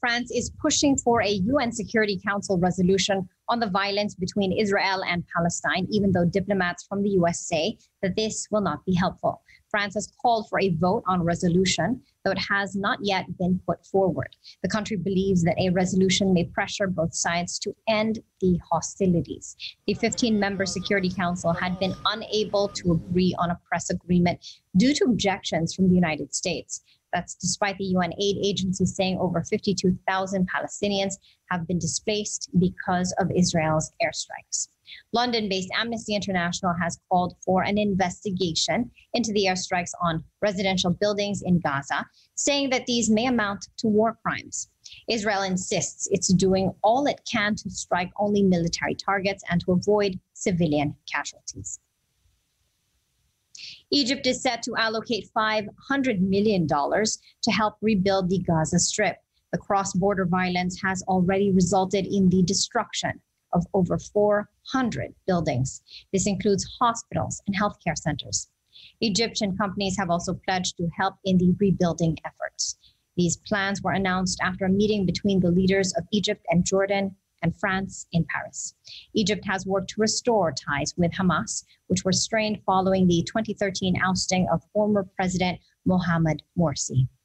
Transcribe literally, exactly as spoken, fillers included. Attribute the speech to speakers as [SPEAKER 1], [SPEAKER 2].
[SPEAKER 1] France is pushing for a U N Security Council resolution on the violence between Israel and Palestine, even though diplomats from the U S say that this will not be helpful. France has called for a vote on a resolution, though it has not yet been put forward. The country believes that a resolution may pressure both sides to end the hostilities. The fifteen-member Security Council had been unable to agree on a press agreement due to objections from the United States. That's despite the U N aid agency saying over fifty-two thousand Palestinians have been displaced because of Israel's airstrikes. London-based Amnesty International has called for an investigation into the airstrikes on residential buildings in Gaza, saying that these may amount to war crimes. Israel insists it's doing all it can to strike only military targets and to avoid civilian casualties. Egypt is set to allocate five hundred million dollars to help rebuild the Gaza Strip. The cross-border violence has already resulted in the destruction of over four hundred buildings. This includes hospitals and healthcare centers. Egyptian companies have also pledged to help in the rebuilding efforts. These plans were announced after a meeting between the leaders of Egypt and Jordan and France in Paris. Egypt has worked to restore ties with Hamas, which were strained following the twenty thirteen ousting of former President Mohamed Morsi.